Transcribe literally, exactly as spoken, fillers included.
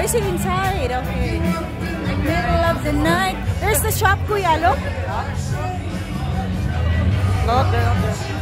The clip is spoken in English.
see inside. Okay. Middle of the night. There's the shop, Kuya. Look. Not there, not there.